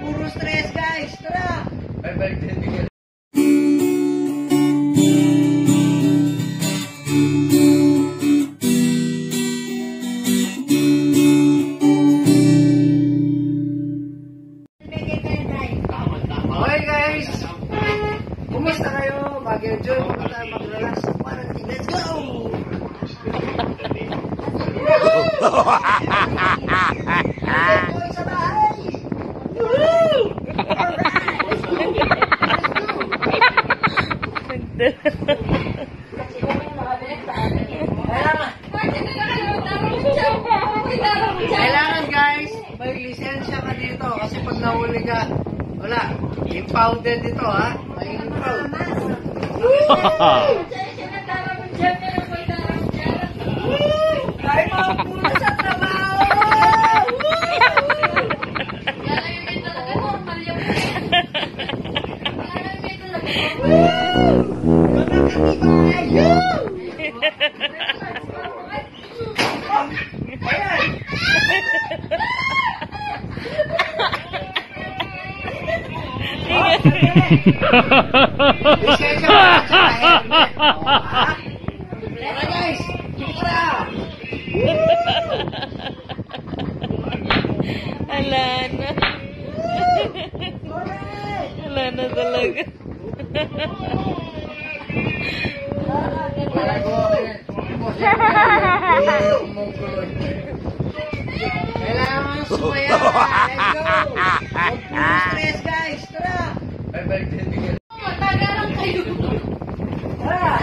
puro stress guys. Tara! Bye-bye din. Okay guys! Kumusta kayo? Mag-enjoy mo ba tayo mag-relax? Let's go! Sa bahay! Woo! Kailangan guys, may lisensya ka dito kasi pag nahuli ka, wala, impounded dito ha, may impound. Tayo mga pula sa trabaho! Guys, Ala na. Ala na talaga. kailangan sumaya. Let's go! Puro stress guys. Tara! Bye-bye din. Matagalang kayo. Tara!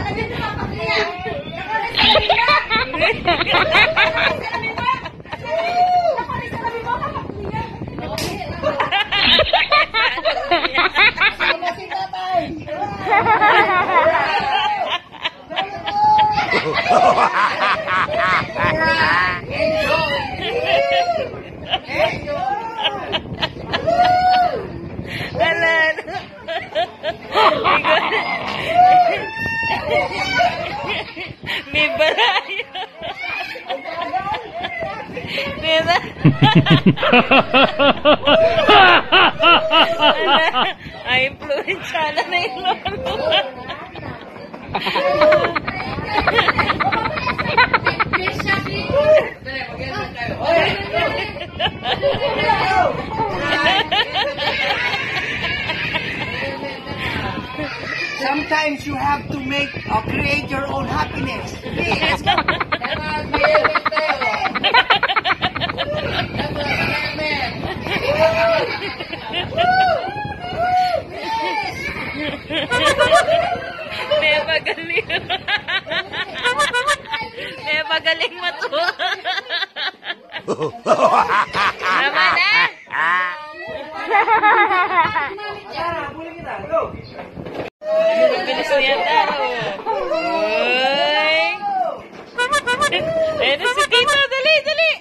May balayo. Diba? Ay, influensya na yung lolo. Sometimes you have to make or create your own happiness. Let's go! May pagaling. May pagaling mo to. Tama na? Habulin kita. Go! Bilis mo yata. Uy! Ayan na si Tito. Dali, dali!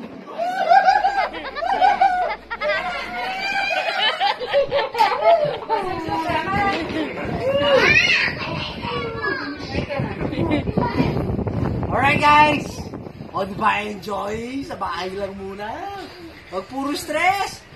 Alright guys! O diba enjoy? Sa bahay lang muna. Huwag puro stress!